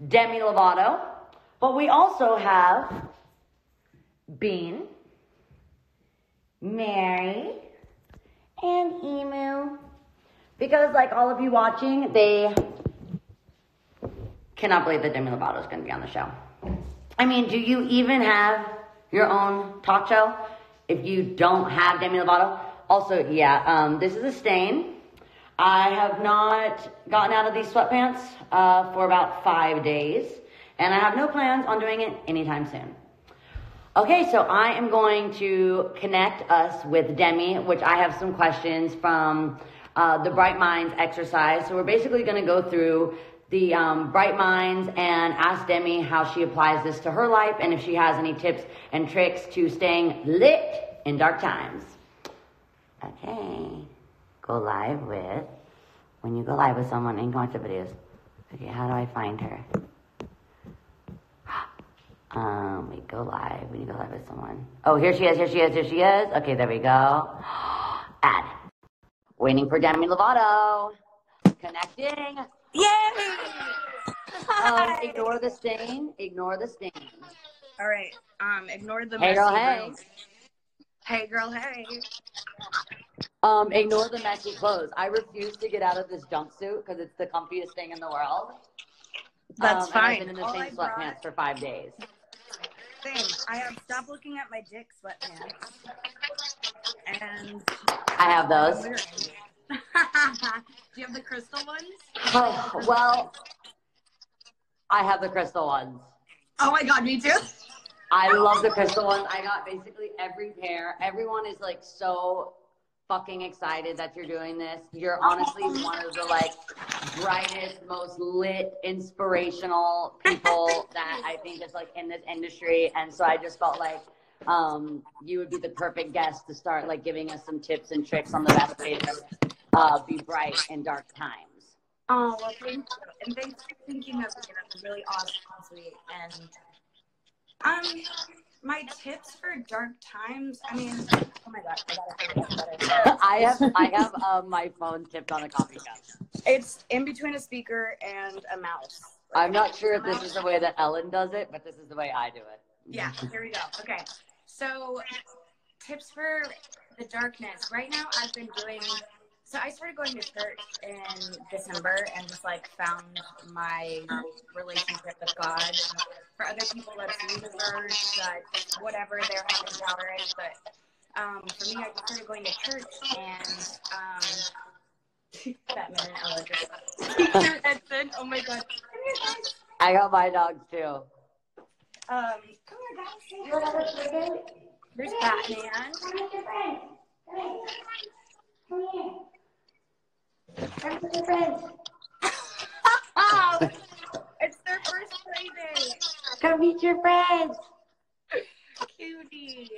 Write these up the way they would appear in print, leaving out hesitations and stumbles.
Demi Lovato, but we also have Bean, Mary, and Emu. Because like all of you watching, they cannot believe that Demi Lovato is going to be on the show. I mean, do you even have your own talk show if you don't have Demi Lovato? Also, yeah, this is a stain. I have not gotten out of these sweatpants for about 5 days, and I have no plans on doing it anytime soon. Okay, so I am going to connect us with Demi, which I have some questions from the Bright Minds exercise. So we're basically going to go through the Bright Minds and ask Demi how she applies this to her life and if she has any tips and tricks to staying lit in dark times. Okay, go live with, when you go live with someone and you watch the videos. Okay, how do I find her? We go live, when you go live with someone. Oh, here she is. Okay, there we go. Add. Waiting for Demi Lovato. Connecting. Yay! Ignore the stain. All right. Ignore the Hey girl, messy hey. room. Hey girl, hey. Ignore the messy clothes. I refuse to get out of this jumpsuit because it's the comfiest thing in the world. That's fine. I've been in the same sweatpants for 5 days. Same. I have stopped looking at my dick sweatpants. And I have those. Do you have the crystal ones? Oh, well, I have the crystal ones. Oh my god, me too. I love the crystal ones. I got basically every pair. Everyone is like so fucking excited that you're doing this. You're honestly one of the like brightest, most lit, inspirational people that I think is like in this industry. And so I just felt like you would be the perfect guest to start like giving us some tips and tricks on the best way to be bright in dark times. Oh, well, thank you. And thanks for thinking of me. That's really awesome, sweet. And my tips for dark times, I mean, oh my god, I have my phone tipped on a coffee cup. It's in between a speaker and a mouse. I'm not sure if this is the way that Ellen does it, but this is the way I do it. Yeah, here we go. Okay, so tips for the darkness. Right now I've been doing, so I started going to church in December and just like found my relationship with God. For other people, that's universe, that's whatever their higher power is. But for me, I just started going to church and that minute Ella just keep your heads in. Oh my god. I got my dogs too. Come on, guys. There's Batman. Come with your friends. It's their first play day. Come meet your friends. Cutie.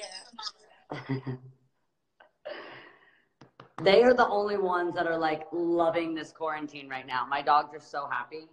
They are the only ones that are like loving this quarantine right now. My dogs are so happy.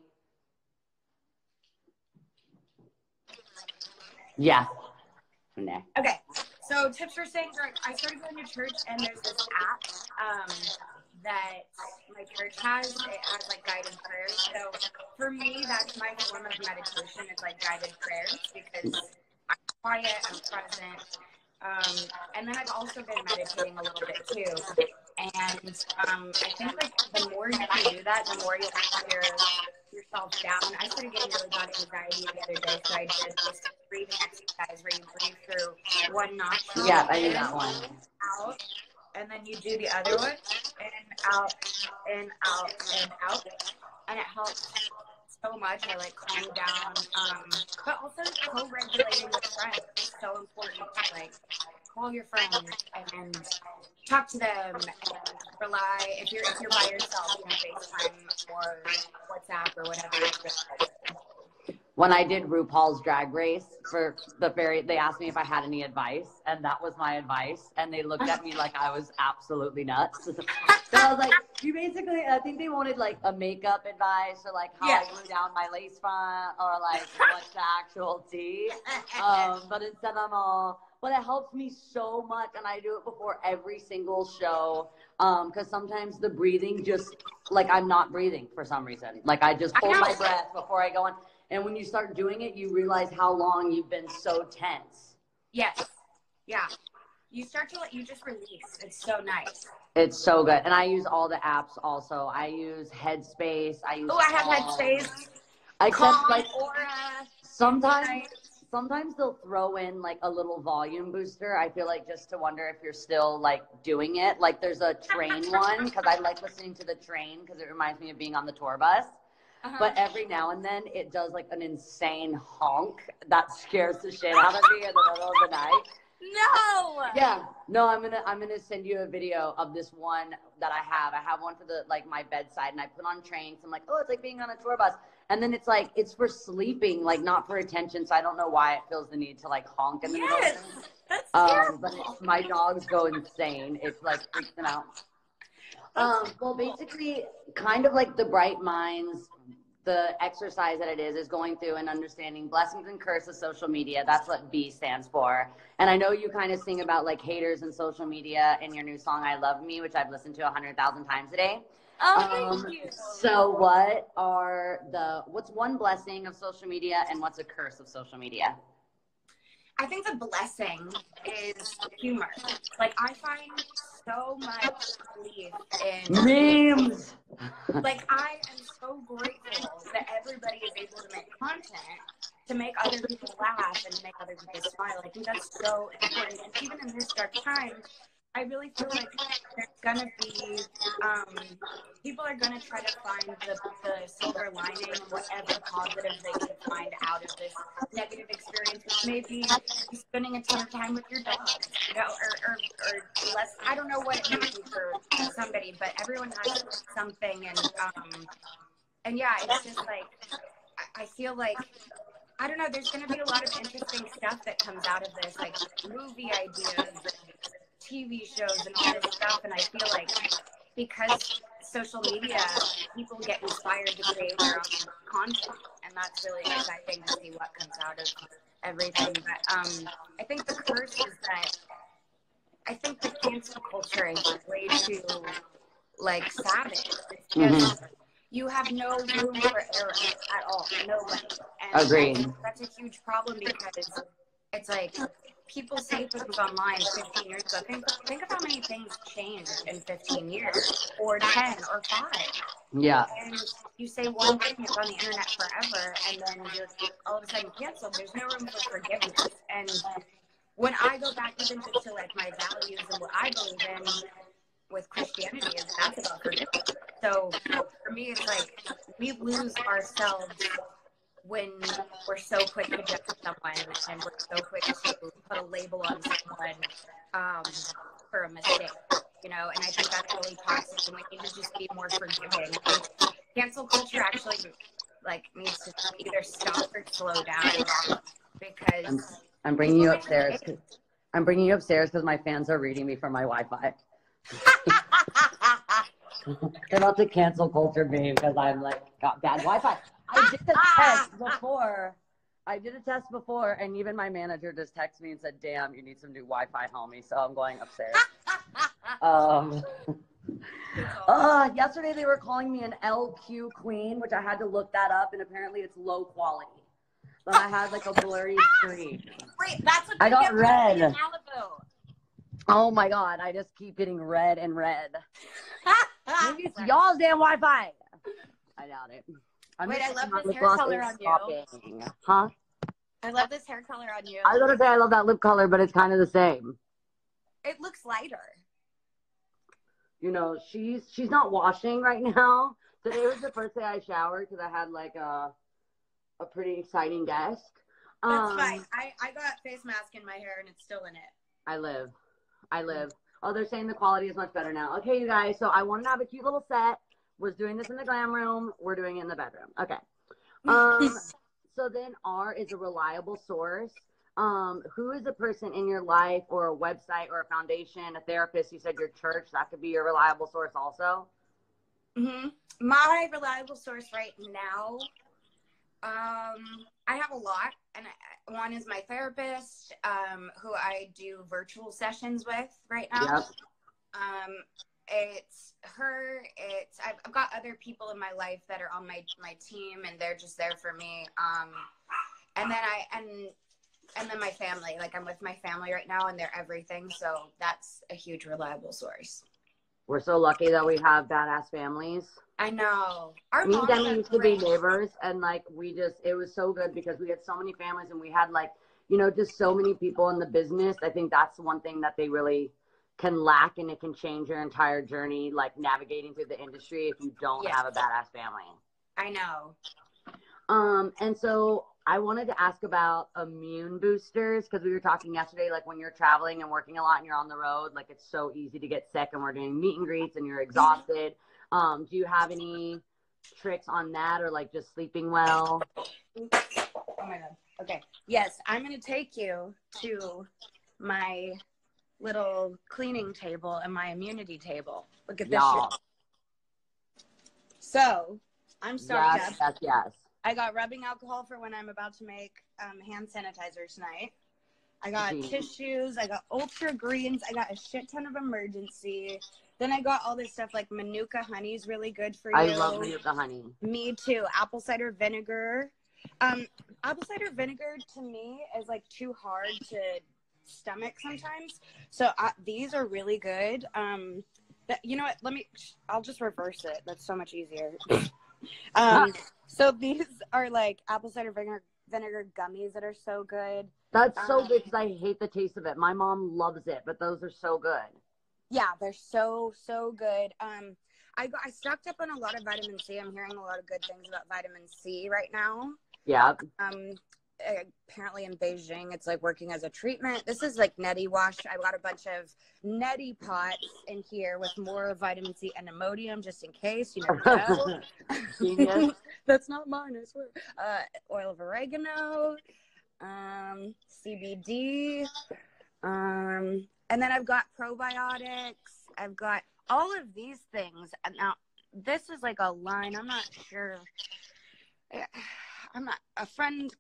Yeah. Okay, so tips for staying dark. I started going to church and there's this app that my church has. It has like guided prayers. So for me, that's my form of meditation. It's like guided prayers because I'm quiet, I'm present. And then I've also been meditating a little bit too. And I think like the more you can do that, the more you'll calm yourself down. I started getting really bad anxiety the other day, so I did this breathing exercise where you breathe through one nostril. Yeah, I do that one. Out, and then you do the other one, in, out, in, out, in, out. And it helps so much. I like calm down. But also co-regulating with friends is so important to like call your friends and talk to them and rely if you're by yourself, you can FaceTime or WhatsApp or whatever. When I did RuPaul's Drag Race for they asked me if I had any advice, and that was my advice, and they looked at me like I was absolutely nuts. So I was like, you basically, I think they wanted like a makeup advice or like how I glue down my lace front or like what's the actual tea. But instead I'm all, but it helps me so much, and I do it before every single show because sometimes the breathing just, like I'm not breathing for some reason. Like I just hold my breath before I go in. And when you start doing it, you realize how long you've been so tense. Yes. Yeah. You just release. It's so nice. It's so good. And I use all the apps also. I use Headspace. I have Headspace. Except like Aura. Sometimes they'll throw in like a little volume booster. I feel like just to wonder if you're still like doing it. Like there's a train one because I like listening to the train because it reminds me of being on the tour bus. But every now and then it does like an insane honk that scares the shit out of me in the middle of the night. No. Yeah. No, I'm gonna send you a video of this one that I have. I have one for the like my bedside, and I put on trains. I'm like, oh, it's like being on a tour bus. And then it's like it's for sleeping, like not for attention. So I don't know why it feels the need to like honk in the middle. That's terrible. But my dogs go insane. It's like freaks them out. Well, basically, kind of like the Bright Minds, the exercise that it is going through and understanding blessings and curses of social media. That's what B stands for. And I know you kind of sing about like haters and social media in your new song, I Love Me, which I've listened to 100,000 times a day. Oh, thank you. So what's one blessing of social media and what's a curse of social media? I think the blessing is humor. Like, I find so much relief in memes. Like, I am so grateful that everybody is able to make content to make other people laugh and make other people smile. I think that's so important. And even in this dark time, I really feel like there's gonna be people are gonna try to find the silver lining, whatever positive they can find out of this negative experience, which may be spending a ton of time with your dog, you know, or less. I don't know what it may be for somebody, but everyone has something, and yeah, it's just like I feel like. I don't know, there's going to be a lot of interesting stuff that comes out of this, like movie ideas and TV shows and all this stuff. And I feel like because social media, people get inspired to create their own content. And that's really exciting to see what comes out of everything. But I think the curse is that I think the cancel culture is way too, like, savage. It's just, you have no room for error at all. Nobody. And Agreed. That's a huge problem because it's like people say things online 15 years ago. Think of how many things changed in 15 years, or 10, or 5. Yeah. And you say one thing, it's on the internet forever, and then you're all of a sudden canceled. There's no room for forgiveness. And when I go back even to like my values and what I believe in with Christianity, is that's about forgiveness. So for me, it's like we lose ourselves when we're so quick to judge someone and we're so quick to put a label on someone for a mistake, you know, and I think that's really toxic, and we need to just be more forgiving. Cancel culture actually like needs to either stop or slow down because I'm bringing you upstairs. I'm bringing you upstairs because my fans are reading me from my Wi-Fi. They're about to cancel culture me because I'm like got bad Wi-Fi. I did a test before, and even my manager just texted me and said, "Damn, you need some new Wi-Fi, homie." So I'm going upstairs. Yesterday they were calling me an LQ queen, which I had to look that up, and apparently it's low quality. But I had like a blurry screen. Wait, that's what I got red. In Malibu. Oh my god, I just keep getting red and red. Maybe it's y'all's damn Wi-Fi. I doubt it. Wait, I love this hair color on you. Huh? I love this hair color on you. I was gonna say I love that lip color, but it's kind of the same. It looks lighter. You know, she's not washing right now. Today was the first day I showered because I had like a pretty exciting guest. That's fine. I got face mask in my hair and it's still in it. I live. Oh, they're saying the quality is much better now. Okay, you guys. So I wanted to have a cute little set. Was doing this in the glam room. We're doing it in the bedroom. Okay. So then R is a reliable source. Who is a person in your life or a website or a foundation, a therapist? You said your church. That could be your reliable source also. My reliable source right now, I have a lot. And one is my therapist, who I do virtual sessions with right now. Yep. it's her. I've got other people in my life that are on my team, and they're just there for me. And then my family. Like, I'm with my family right now, and they're everything. So that's a huge reliable source. We're so lucky that we have badass families. I know. Me and Demi used to be neighbors, and like it was so good because we had so many families, and we had like, you know, just so many people in the business. I think that's one thing that they really can lack, and it can change your entire journey, like navigating through the industry if you don't have a badass family. I know. And so I wanted to ask about immune boosters, because we were talking yesterday, like when you're traveling and working a lot and you're on the road, like it's so easy to get sick, and we're doing meet and greets and you're exhausted. Do you have any tricks on that, or like just sleeping well? Oh my God. Okay. Yes, I'm going to take you to my little cleaning table and my immunity table. Look at this shit. So I'm stoked up. Yes. I got rubbing alcohol for when I'm about to make hand sanitizer tonight. I got tissues. I got ultra greens. I got a shit ton of emergency. Then I got all this stuff like Manuka honey is really good for you. I love Manuka honey. Me too. Apple cider vinegar. Apple cider vinegar to me is like too hard to stomach sometimes. So these are really good. You know what? I'll just reverse it. That's so much easier. So these are like apple cider vinegar gummies that are so good. That's so good because I hate the taste of it. My mom loves it, but those are so good. Yeah, they're so good. I stocked up on a lot of vitamin C. I'm hearing a lot of good things about vitamin C right now. Yeah. Apparently in Beijing, it's like working as a treatment. This is like neti wash. I've got a bunch of neti pots in here with more vitamin C and Imodium just in case. You never know. That's not mine, I swear. Oil of oregano, CBD, and then I've got probiotics. I've got all of these things. Now, this is like a line. I'm not sure. A friend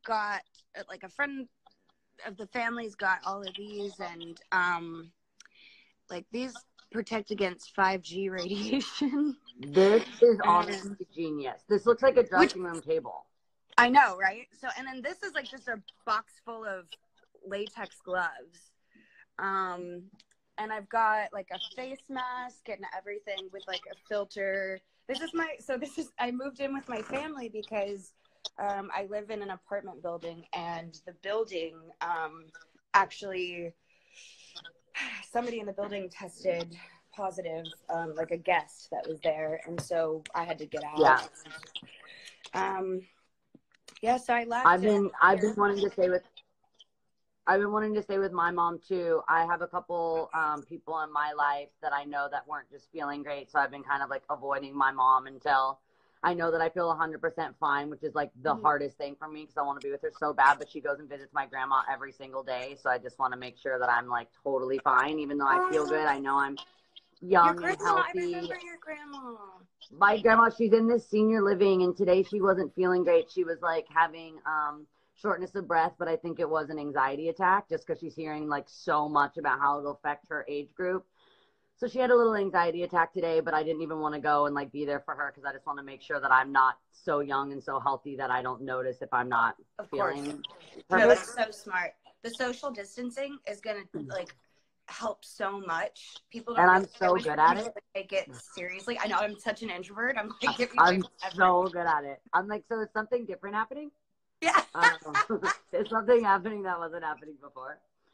of the family's got all of these, and like these protect against 5G radiation. This is honestly genius. This looks like a dressing room table. I know, right? So, and then this is like just a box full of latex gloves. And I've got like a face mask and everything with like a filter. I moved in with my family because I live in an apartment building, and the building actually, somebody in the building tested positive, like a guest that was there, and so I had to get out. So I left. I've been wanting to stay with my mom too. I have a couple people in my life that I know that weren't just feeling great, so I've been kind of like avoiding my mom until I know that I feel 100% fine, which is like the hardest thing for me because I want to be with her so bad, but she goes and visits my grandma every single day. So I just want to make sure that I'm like totally fine, even though I feel good. I know I'm young and healthy. I remember your grandma. My grandma, she's in this senior living, and today she wasn't feeling great. She was like having shortness of breath, but I think it was an anxiety attack just because she's hearing like so much about how it'll affect her age group. So she had a little anxiety attack today, but I didn't even want to go and like be there for her because I just want to make sure that I'm not so young and so healthy that I don't notice if I'm not feeling perfect. No, that's so smart. The social distancing is going to like help so much. People don't. And I'm so good at it. Take it seriously. I know I'm such an introvert. I'm like, I'm so good at it. I'm like, so is something different happening? Yeah. Is something happening that wasn't happening before?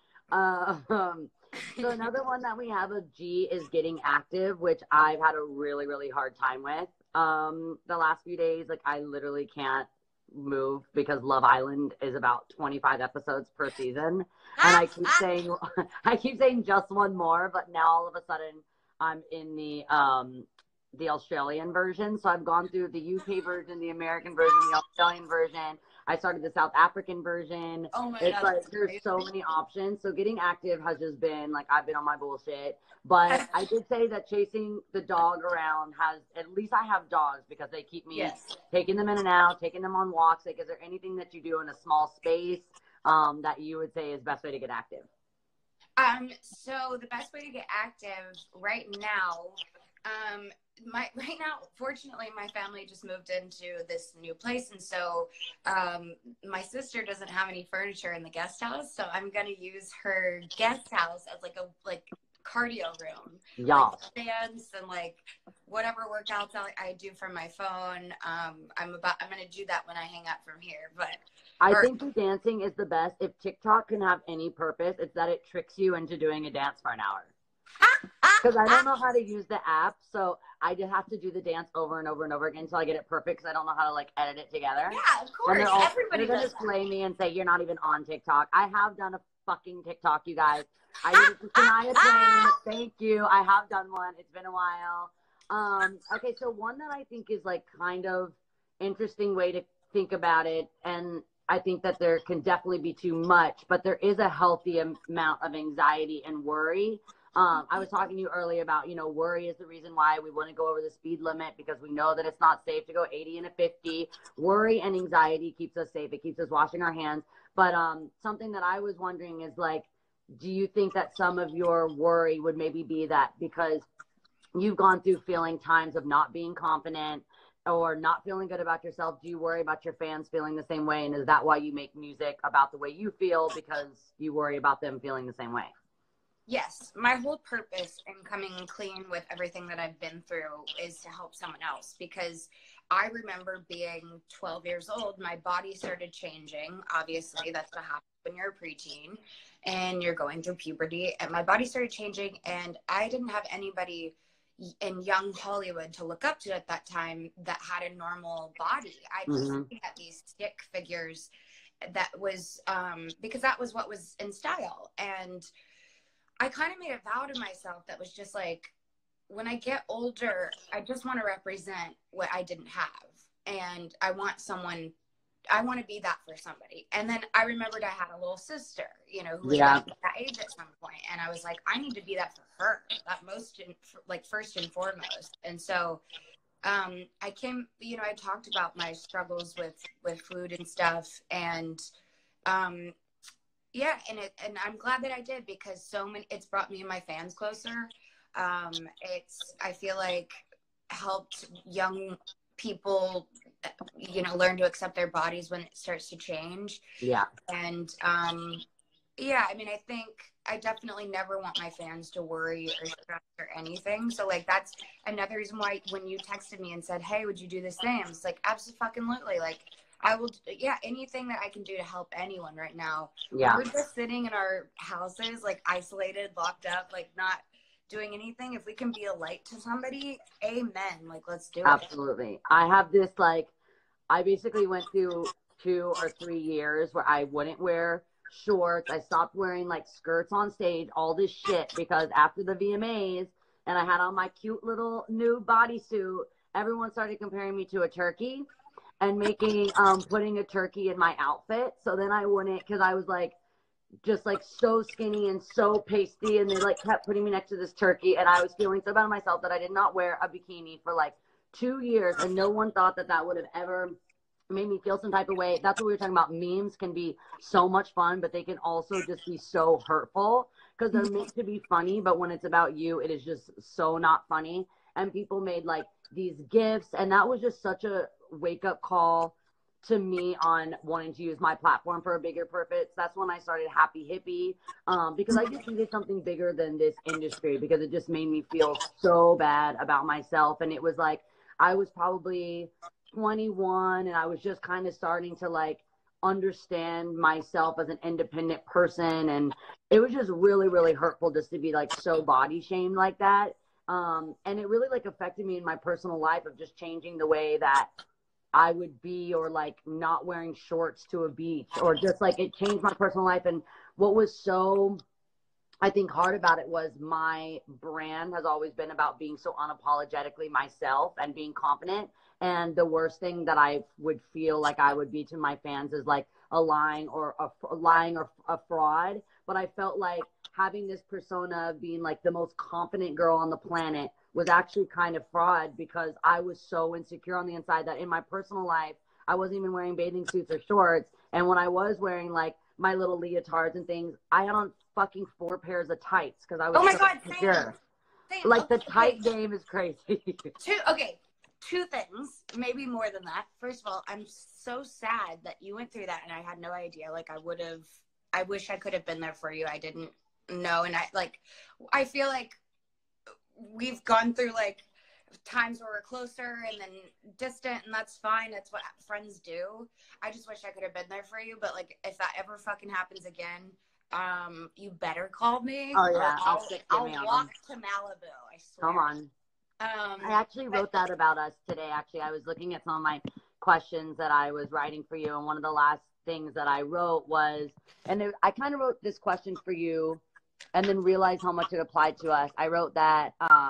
So another one that we have of G is getting active, which I've had a really, really hard time with. The last few days, like I literally can't move because Love Island is about 25 episodes per season. And I keep saying just one more, but now all of a sudden I'm in the Australian version. So I've gone through the UK version, the American version, the Australian version. I started the South African version. Oh my God. Like there's so many options. So getting active has just been like, I've been on my bullshit. But I did say that chasing the dog around at least I have dogs because they keep me taking them in and out, taking them on walks. Like, is there anything that you do in a small space that you would say is best way to get active? So the best way to get active right now Right now, fortunately, my family just moved into this new place, and so my sister doesn't have any furniture in the guest house, so I'm gonna use her guest house as like a cardio room, like stands and like whatever workouts I do from my phone. I'm gonna do that when I hang up from here, but. I think the dancing is the best. If TikTok can have any purpose, it's that it tricks you into doing a dance for an hour. Because I don't know how to use the app, so I just have to do the dance over and over and over again until I get it perfect, because I don't know how to, like, edit it together. Yeah, of course. They're going to slay me and say, you're not even on TikTok. I have done a fucking TikTok, you guys. I did it to Shania Twain. Thank you. I have done one. It's been a while. Okay, so one that I think is, like, kind of interesting way to think about it, and I think that there can definitely be too much, but there is a healthy amount of anxiety and worry. I was talking to you earlier about, worry is the reason why we want to go over the speed limit, because we know that it's not safe to go 80 and a 50. Worry and anxiety keeps us safe. It keeps us washing our hands. But something that I was wondering is, like, do you think that some of your worry would maybe be that because you've gone through feeling times of not being confident or not feeling good about yourself, do you worry about your fans feeling the same way? And is that why you make music about the way you feel, because you worry about them feeling the same way? Yes, my whole purpose in coming clean with everything that I've been through is to help someone else, because I remember being 12 years old, my body started changing. Obviously, that's what happens when you're a preteen and you're going through puberty, and my body started changing, and I didn't have anybody in young Hollywood to look up to at that time that had a normal body. I was looking at these stick figures that was because that was what was in style, and I kind of made a vow to myself that was just like, when I get older, I just want to represent what I didn't have. And I want to be that for somebody. And then I remembered I had a little sister, who was like that age at some point. And I was like, I need to be that for her, first and foremost. And so I came, I talked about my struggles with food and stuff. And yeah, and I'm glad that I did, because it's brought me and my fans closer. I feel like helped young people, learn to accept their bodies when it starts to change. Yeah. And yeah, I mean, I think I definitely never want my fans to worry or stress or anything. So like, that's another reason why when you texted me and said, hey, would you do this thing? I was like, absolutely. Like, I will, anything that I can do to help anyone right now. Yeah. We're just sitting in our houses, like isolated, locked up, like not doing anything. If we can be a light to somebody, amen. Like, let's do it. Absolutely. I have this, like, I basically went through 2 or 3 years where I wouldn't wear shorts. I stopped wearing like skirts on stage, all this shit, because after the VMAs and I had on my cute little new bodysuit, everyone started comparing me to a turkey and putting a turkey in my outfit. So then I wouldn't, because I was like, just like so skinny and so pasty, and they like kept putting me next to this turkey, and I was feeling so bad of myself that I did not wear a bikini for like 2 years, and no one thought that would have ever made me feel some type of way. That's what we were talking about. Memes can be so much fun, but they can also just be so hurtful, because they're meant to be funny, but when it's about you, it is just so not funny. And people made like these gifts, and that was just such a wake-up call to me on wanting to use my platform for a bigger purpose. That's when I started Happy Hippie, because I just needed something bigger than this industry, because it just made me feel so bad about myself. And it was like, I was probably 21, and I was just kind of starting to like understand myself as an independent person. And it was just really, really hurtful just to be like so body shamed like that. And it really like affected me in my personal life of just changing the way that I would be, or like not wearing shorts to a beach, or just like it changed my personal life. And what was so, I think, hard about it was my brand has always been about being so unapologetically myself and being confident. And the worst thing that I would feel like I would be to my fans is like a lying or a fraud. But I felt like having this persona of being like the most confident girl on the planet was actually kind of fraud, because I was so insecure on the inside that in my personal life, I wasn't even wearing bathing suits or shorts. And when I was wearing like my little leotards and things, I had on fucking 4 pairs of tights, because I was so insecure. Same. Like the Okay. tight game is crazy. Two things, maybe more than that. First of all, I'm so sad that you went through that and I had no idea. Like I wish I could have been there for you. I didn't know. And I feel like we've gone through like times where we're closer and then distant, and that's fine. That's what friends do. I just wish I could have been there for you. But like, if that ever fucking happens again, you better call me. Oh yeah, I'll walk to Malibu. I swear. Come on. I actually wrote that about us today. Actually, I was looking at some of my questions that I was writing for you, and one of the last things that I wrote was, I kind of wrote this question for you, and then realized how much it applied to us. I wrote that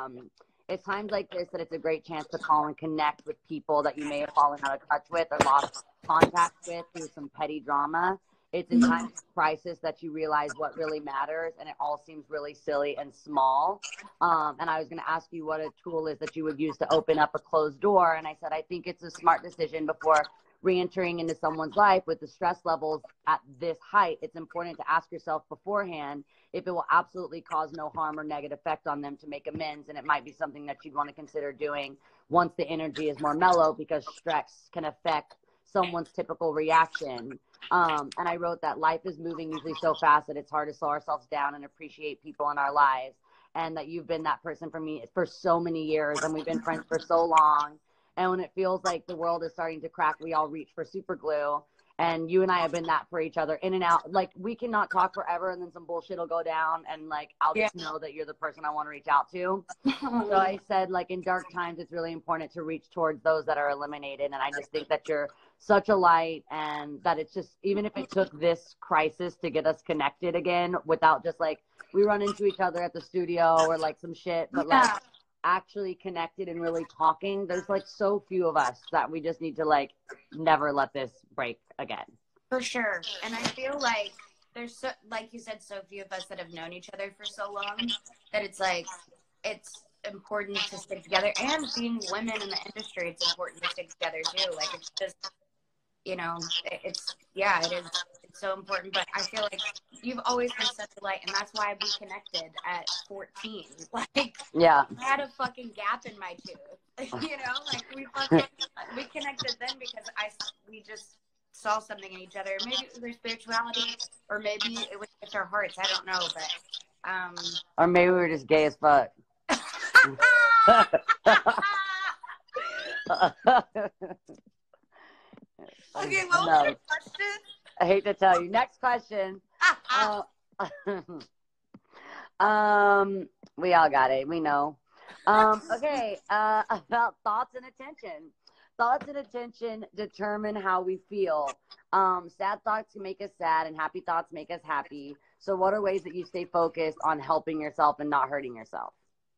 it's times like this that it's a great chance to call and connect with people that you may have fallen out of touch with or lost contact with through some petty drama. It's in times of crisis that you realize what really matters, and it all seems really silly and small. And I was going to ask you what a tool is that you would use to open up a closed door. And I said, I think it's a smart decision before re-entering into someone's life with the stress levels at this height. It's important to ask yourself beforehand if it will absolutely cause no harm or negative effect on them to make amends. And it might be something that you'd want to consider doing once the energy is more mellow, because stress can affect someone's typical reaction. And I wrote that life is moving usually so fast that it's hard to slow ourselves down and appreciate people in our lives. And that you've been that person for me for so many years, and we've been friends for so long. And when it feels like the world is starting to crack, we all reach for super glue. And you and I have been that for each other, in and out. Like, we cannot talk forever, and then some bullshit will go down, and like, I'll just know that you're the person I want to reach out to. So I said, like, in dark times, it's really important to reach towards those that are eliminated. And I just think that you're such a light, and that it's just, even if it took this crisis to get us connected again, without just like, we run into each other at the studio or like some shit, but like actually connected and really talking. There's like so few of us that we just need to like never let this break again. For sure. And I feel like there's so, like you said, so few of us that have known each other for so long that it's like, it's important to stick together. And being women in the industry, it's important to stick together too. Like, it's just, you know, it is. It's so important. But I feel like you've always been such a light, and that's why we connected at 14. Like, I had a fucking gap in my tooth. You know, like we connected then because we just saw something in each other. Maybe it was their spirituality, or maybe it was just our hearts. I don't know, but or maybe we were just gay as fuck. Okay, what was your question? I hate to tell you. Next question. We all got it. We know. Okay. About thoughts and attention. Thoughts and attention determine how we feel. Sad thoughts can make us sad, and happy thoughts make us happy. So what are ways that you stay focused on helping yourself and not hurting yourself?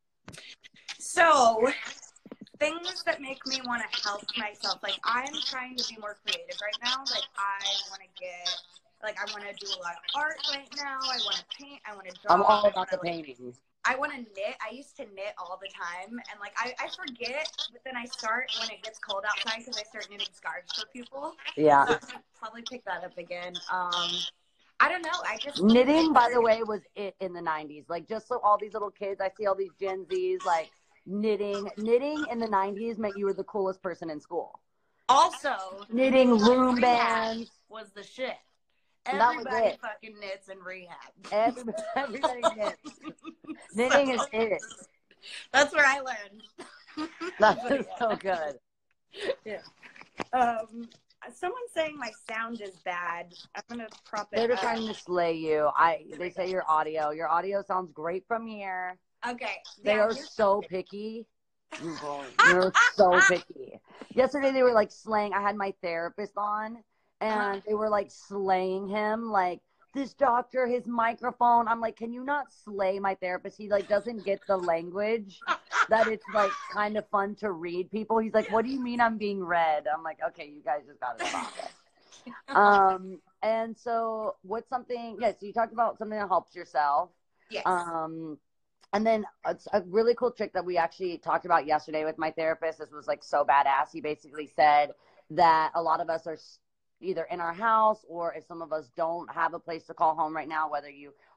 So, things that make me want to help myself. Like, I'm trying to be more creative right now. Like, I want to do a lot of art right now. I want to paint. I want to draw. I'm all about the painting. I want to knit. I used to knit all the time. And, like, I forget, but then I start when it gets cold outside because I start knitting scarves for people. Yeah. So I'm going to probably pick that up again. I don't know. Knitting, by the way, was it in the 90s. Like, just so all these little kids, I see all these Gen Zs, like, knitting in the 90s meant you were the coolest person in school. Also, knitting room bands was the shit. Everybody fucking knits in rehab. Everybody knits. Knitting is it. That's where I learned. That's so good. Yeah. Someone's saying my sound is bad. I'm gonna prop it. They're just trying to slay you. They say your audio sounds great from here. Okay. They are so picky. You're so picky. Yesterday they were like slaying. I had my therapist on, and they were like slaying him. Like, this doctor, his microphone. I'm like, can you not slay my therapist? He like doesn't get the language that it's like kind of fun to read people. He's like, what do you mean I'm being read? I'm like, okay, you guys just gotta stop it. And so what's something? Yes, so you talked about something that helps yourself. Yes. And then it's a really cool trick that we actually talked about yesterday with my therapist. This was like so badass. He basically said that a lot of us are either in our house, or if some of us don't have a place to call home right now, whether you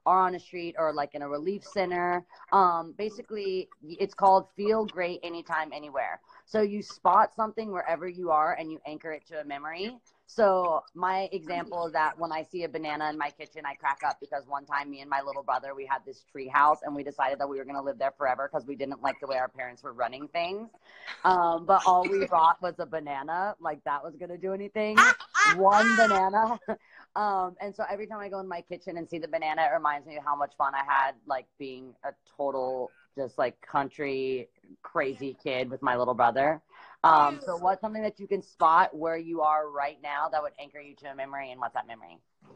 are on a street or like in a relief center. Basically, it's called Feel Great Anytime, Anywhere. So you spot something wherever you are and you anchor it to a memory. So my example is that when I see a banana in my kitchen, I crack up because one time me and my little brother, we had this tree house and we decided that we were going to live there forever because we didn't like the way our parents were running things. But all we brought was a banana, like that was going to do anything. One banana. And so every time I go in my kitchen and see the banana, it reminds me of how much fun I had, like being a total, just like country crazy kid with my little brother. So what's something that you can spot where you are right now that would anchor you to a memory, and what's that memory?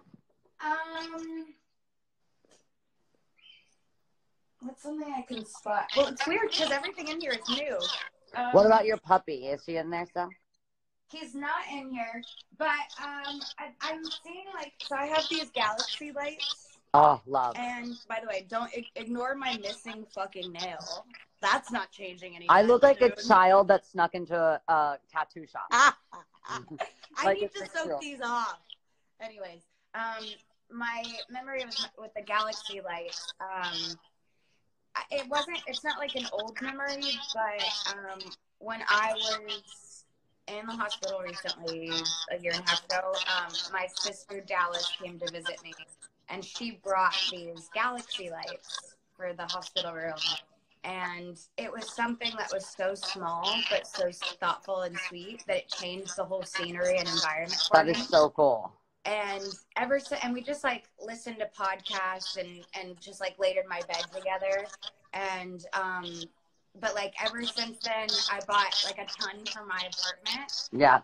What's something I can spot? Well, it's weird because everything in here is new. What about your puppy? Is she in there still? He's not in here, but I'm seeing like, so I have these galaxy lights. Oh, love. And by the way, don't ignore my missing fucking nail. That's not changing anything. I look like a child that snuck into a tattoo shop. I need to soak these off. Anyways, my memory with the galaxy lights, it's not like an old memory, but when I was in the hospital recently, a year and a half ago, my sister Dallas came to visit me, and she brought these galaxy lights for the hospital room. And it was something that was so small, but so thoughtful and sweet that it changed the whole scenery and environment for me. That is so cool. And we just like listened to podcasts and just like laid in my bed together. And, but like ever since then, I bought like a ton for my apartment. Yeah.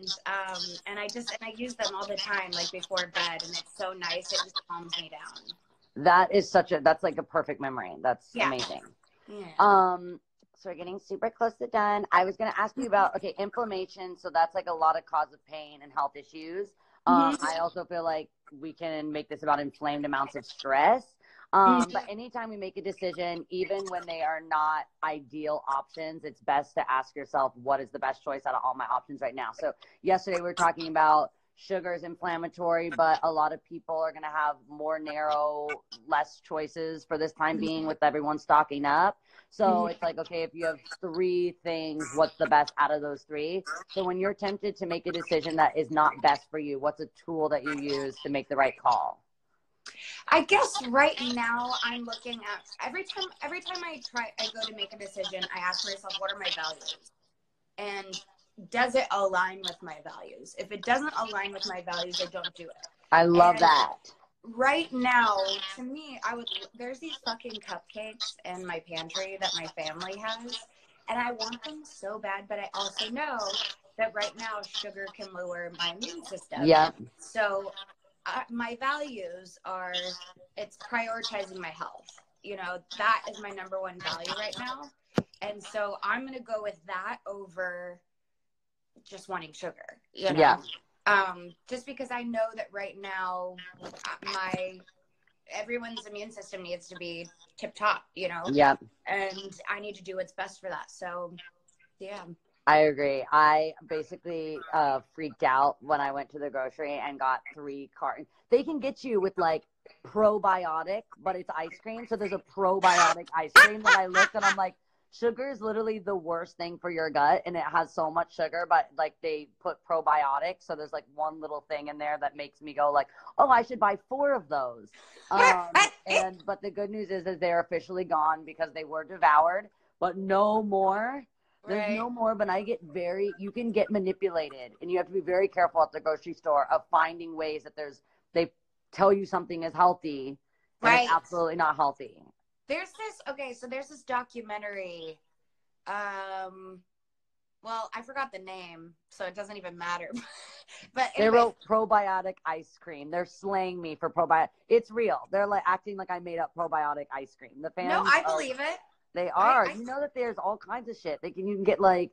And I use them all the time, like before bed, and it's so nice. It just calms me down. That's like a perfect memory. That's amazing. Yeah. So we're getting super close to done. I was going to ask you about, inflammation. So that's like a lot of cause of pain and health issues. I also feel like we can make this about inflamed amounts of stress. But anytime we make a decision, even when they are not ideal options, it's best to ask yourself, what is the best choice out of all my options right now? So yesterday we were talking about sugar is inflammatory, but a lot of people are going to have more narrow, less choices for this time being with everyone stocking up. So it's like, okay, if you have 3 things, what's the best out of those 3? So when you're tempted to make a decision that is not best for you, what's a tool that you use to make the right call? I guess right now I'm looking at every time I go to make a decision, I ask myself, what are my values? And does it align with my values? If it doesn't align with my values, I don't do it. I love that. Right now, to me, there's these fucking cupcakes in my pantry that my family has, and I want them so bad, but I also know that right now sugar can lower my immune system. Yeah. So my values are, it's prioritizing my health. You know, that is my number one value right now. And so I'm going to go with that over just wanting sugar, you know? Yeah. Just because I know that right now everyone's immune system needs to be tip top, you know? Yeah. And I need to do what's best for that. So, yeah. I agree. I basically freaked out when I went to the grocery and got 3 cartons. They can get you with like probiotic, but it's ice cream. So there's a probiotic ice cream that I looked and I'm like, sugar is literally the worst thing for your gut, and it has so much sugar, but like they put probiotics, so there's like one little thing in there that makes me go like, oh, I should buy 4 of those. But the good news is they're officially gone because they were devoured, but no more. There's no more, but you can get manipulated, and you have to be very careful at the grocery store of finding ways that they tell you something is healthy, and it's absolutely not healthy. There's this documentary. Well, I forgot the name, so it doesn't even matter. But they wrote probiotic ice cream. They're slaying me for probiotic. It's real. They're like acting like I made up probiotic ice cream. The fans. No, I believe it. They are. You know that there's all kinds of shit. You can get like,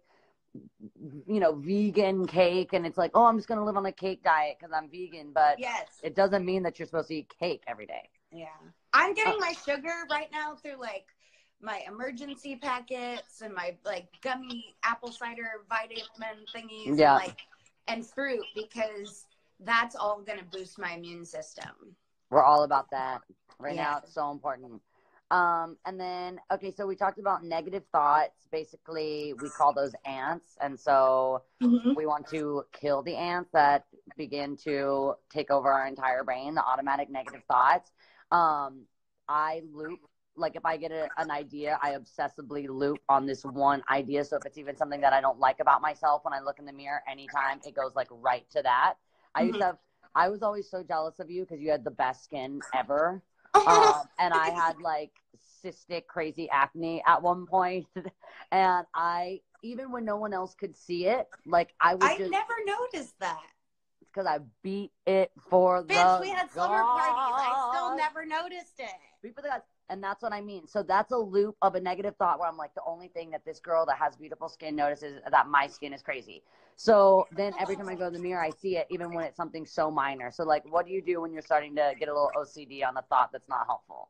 vegan cake, and it's like, oh, I'm just gonna live on a cake diet because I'm vegan, but it doesn't mean that you're supposed to eat cake every day. Yeah. I'm getting my sugar right now through like my emergency packets and my like gummy apple cider vitamin thingies and fruit, because that's all going to boost my immune system. We're all about that. Right Yeah. now, it's so important. And then, okay, so we talked about negative thoughts. Basically, we call those ants. And so Mhm. we want to kill the ants that begin to take over our entire brain, the automatic negative thoughts. I loop, like if I get an idea, I obsessively loop on this one idea. So if it's even something that I don't like about myself, when I look in the mirror, anytime it goes like right to that. Mhm. I was always so jealous of you because you had the best skin ever. And I had like cystic crazy acne at one point. And even when no one else could see it, like I would I just, never noticed that. because I beat it for Bitch, the we had slumber parties. I still gods. never noticed it. Beat for the gods. And that's what I mean. So that's a loop of a negative thought where I'm like, the only thing that this girl that has beautiful skin notices is that my skin is crazy. So then every time I go in the mirror, I see it, even when it's something so minor. So like, what do you do when you're starting to get a little OCD on a thought that's not helpful?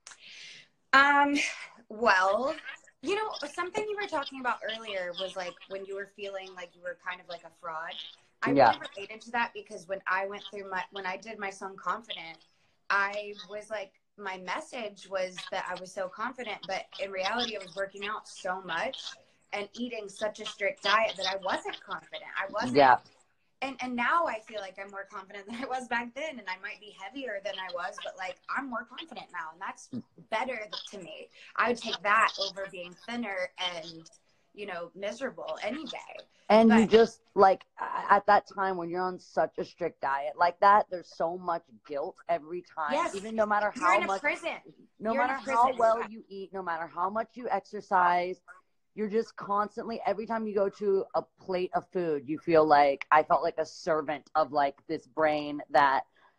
Well, you know, something you were talking about earlier was like when you were feeling like you were kind of like a fraud. I Yeah. really related to that because when I did my song Confident, I was like, my message was that I was so confident, but in reality, I was working out so much and eating such a strict diet that I wasn't confident. I wasn't. Yeah. And now I feel like I'm more confident than I was back then, and I might be heavier than I was, but like I'm more confident now, and that's better to me. I would take that over being thinner and, you know, miserable any day. And you But just like at that time when you're on such a strict diet like that, there's so much guilt every time. yes, Even no matter you're how in a much, prison. no You're in matter a how prison. well you eat, no matter how much you exercise, you're just constantly, every time you go to a plate of food, you feel like I felt like a servant of like this brain that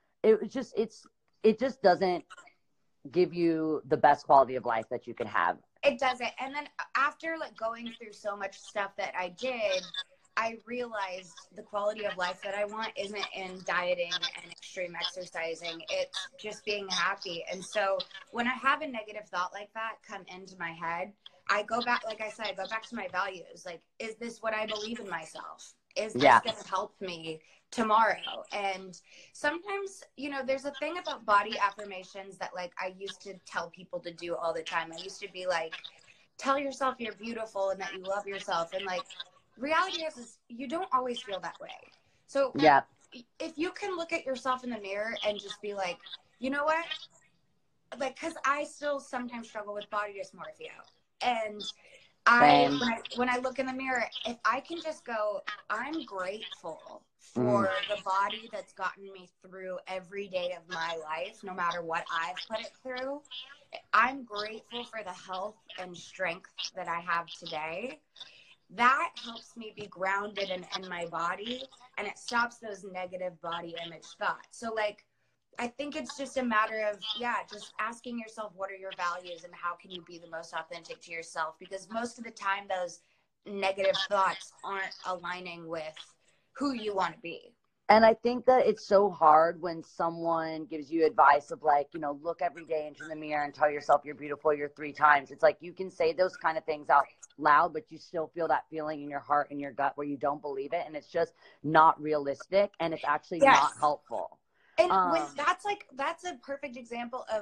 it just doesn't give you the best quality of life that you could have. It doesn't. And then after like going through so much stuff that I did, I realized the quality of life that I want isn't in dieting and extreme exercising. It's just being happy. And so when I have a negative thought like that come into my head, I go back, like I said, I go back to my values. Like, is this what I believe in myself? Is this Yeah. going to help me tomorrow? And sometimes, you know, there's a thing about body affirmations that like I used to tell people to do all the time. I used to be like, tell yourself you're beautiful and that you love yourself. And like, reality is you don't always feel that way. So Yeah. if you can look at yourself in the mirror and just be like, you know what? Like, because I still sometimes struggle with body dysmorphia. And Same. when I look in the mirror, if I can just go, I'm grateful Mm. for the body that's gotten me through every day of my life, no matter what I've put it through. I'm grateful for the health and strength that I have today. That helps me be grounded in my body, and it stops those negative body image thoughts. So like, I think it's just a matter of, yeah, just asking yourself, what are your values and how can you be the most authentic to yourself? Because most of the time, those negative thoughts aren't aligning with who you want to be. And I think that it's so hard when someone gives you advice of like, you know, look every day into the mirror and tell yourself you're beautiful, you're 3 times. It's like you can say those kind of things out loud, but you still feel that feeling in your heart and your gut where you don't believe it. And it's just not realistic and it's actually Yes. not helpful. And when that's a perfect example of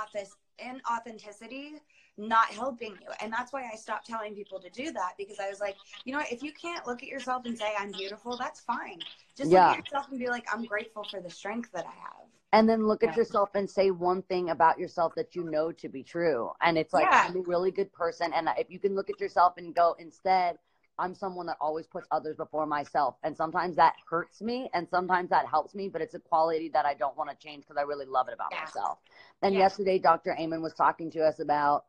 inauthenticity not helping you. And that's why I stopped telling people to do that, because I was like, you know what, if you can't look at yourself and say I'm beautiful, that's fine. Just look at yourself and be like, I'm grateful for the strength that I have. And then look at yourself and say one thing about yourself that you know to be true. And it's like, I'm a really good person. And if you can look at yourself and go, instead, I'm someone that always puts others before myself. And sometimes that hurts me and sometimes that helps me, but it's a quality that I don't want to change because I really love it about myself. And yesterday, Dr. Amen was talking to us about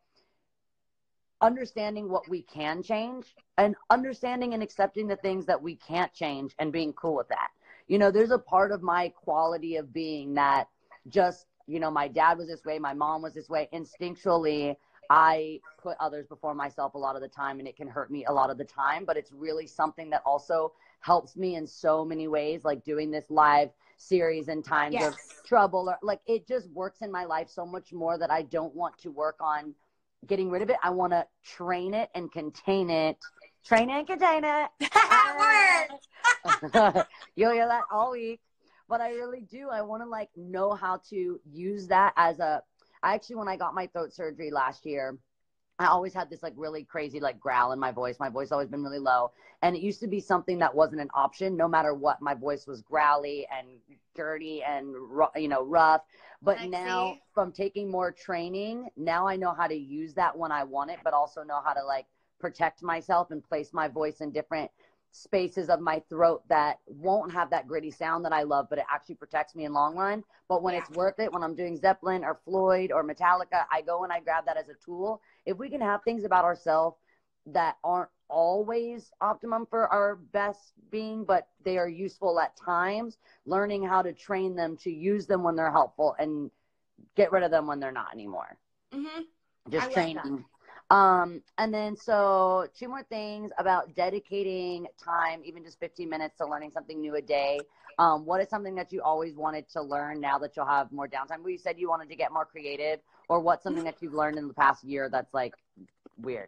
understanding what we can change and understanding and accepting the things that we can't change and being cool with that. You know, there's a part of my quality of being that just, you know, my dad was this way, my mom was this way. Instinctually, I put others before myself a lot of the time, and it can hurt me a lot of the time, but it's really something that also helps me in so many ways, like doing this live series in times of trouble, or like it just works in my life so much more that I don't want to work on getting rid of it. I want to train it and contain it. Train it and contain it. You'll hear that all week. but I really do. I want to like know how to use that as I actually, when I got my throat surgery last year, I always had this like really crazy like growl in my voice. My voice always been really low. And it used to be something that wasn't an option. No matter what, my voice was growly and dirty and, rough. But now from taking more training, now I know how to use that when I want it, but also know how to like protect myself and place my voice in different spaces of my throat that won't have that gritty sound that I love, but it actually protects me in long run. But when it's worth it, when I'm doing Zeppelin or Floyd or Metallica, I go and I grab that as a tool. If we can have things about ourselves that aren't always optimum for our best being, but they are useful at times, learning how to train them to use them when they're helpful and get rid of them when they're not anymore. Just training. And then so 2 more things about dedicating time, even just 15 minutes to learning something new a day. What is something that you always wanted to learn now that you'll have more downtime? Well, you said you wanted to get more creative, or what's something that you've learned in the past year that's like weird?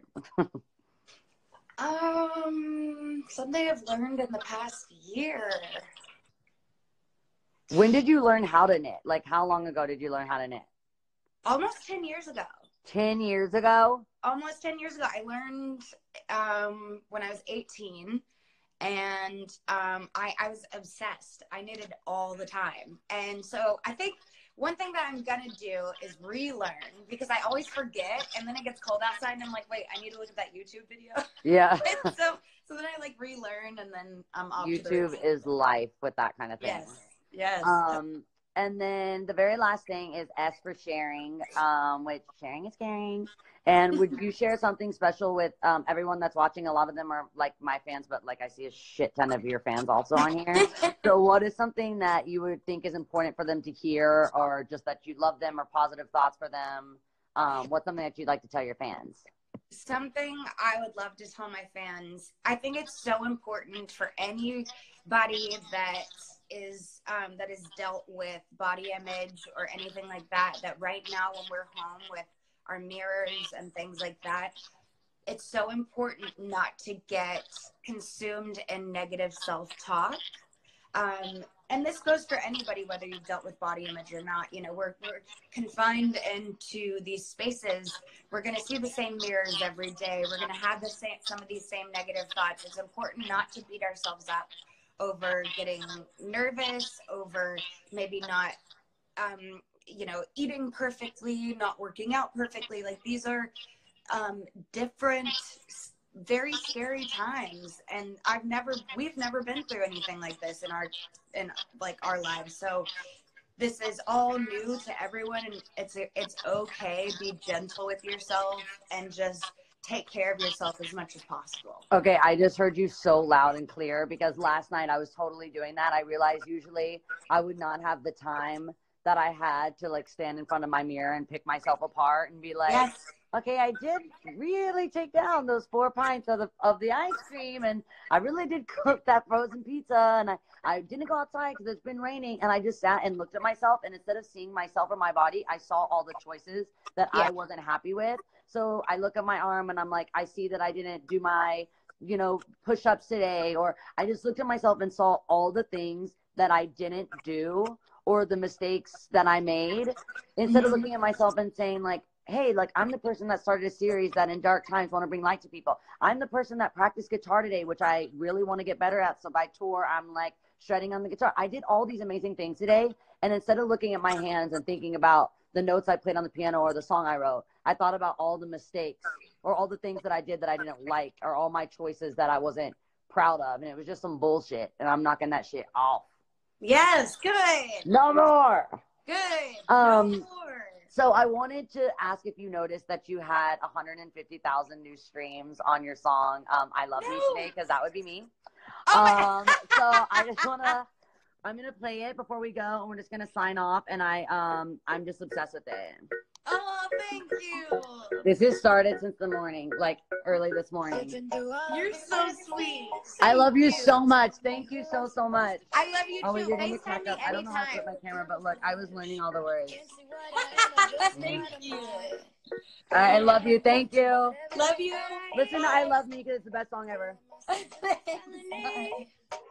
Something I've learned in the past year. When did you learn how to knit? Like how long ago did you learn how to knit? Almost 10 years ago. 10 years ago? Almost 10 years ago. I learned when I was 18, and I was obsessed. I knitted all the time. And so I think one thing that I'm going to do is relearn, because I always forget, and then it gets cold outside, and I'm like, wait, I need to look at that YouTube video. Yeah. so then I like relearn, and then I'm off. YouTube is life with that kind of thing. Yes. And then the very last thing is S for sharing, which sharing is caring. And would you share something special with everyone that's watching? A lot of them are like my fans, but like I see a shit ton of your fans also on here. So what is something that you would think is important for them to hear, or just that you love them, or positive thoughts for them? What's something that you'd like to tell your fans? Something I would love to tell my fans. I think it's so important for anybody that is dealt with body image or anything like that, that right now when we're home with our mirrors and things like that, it's so important not to get consumed in negative self-talk. And this goes for anybody, whether you've dealt with body image or not. You know, we're confined into these spaces. We're going to see the same mirrors every day. We're going to have some of these same negative thoughts. It's important not to beat ourselves up over getting nervous, over maybe not, eating perfectly, not working out perfectly. Like, these are different, very scary times, and we've never been through anything like this in our lives. So this is all new to everyone, and it's okay. Be gentle with yourself and just take care of yourself as much as possible. Okay, I just heard you so loud and clear, because last night I was totally doing that. I realized usually I would not have the time that I had to like stand in front of my mirror and pick myself apart and be like, yes. Okay, I did really take down those 4 pints of the ice cream, and I really did cook that frozen pizza, and I didn't go outside because it's been raining, and I just sat and looked at myself, and instead of seeing myself or my body, I saw all the choices that I wasn't happy with. So I look at my arm and I'm like, I see that I didn't do my, push-ups today, or I just looked at myself and saw all the things that I didn't do or the mistakes that I made, instead of looking at myself and saying like, hey, like, I'm the person that started a series that in dark times want to bring light to people. I'm the person that practiced guitar today, which I really want to get better at. So by tour, I'm like shredding on the guitar. I did all these amazing things today. And instead of looking at my hands and thinking about the notes I played on the piano or the song I wrote, I thought about all the mistakes or all the things that I did that I didn't like, or all my choices that I wasn't proud of. And it was just some bullshit. And I'm knocking that shit off. Yes, good. No more. Good. No more. So I wanted to ask if you noticed that you had 150,000 new streams on your song, I Love You Today, because that would be me. So I just I'm going to play it before we go, and we're just going to sign off, and I'm just obsessed with it. Oh, thank you. This has started since the morning, like early this morning. You're so sweet. I love you so much. Thank you so, so much. I love you too. You're gonna crack up. I don't know how to put my camera, but look, I was learning all the words. Thank you. I love you. Thank you. Love you. Listen to I Love Me, because it's the best song ever. Bye.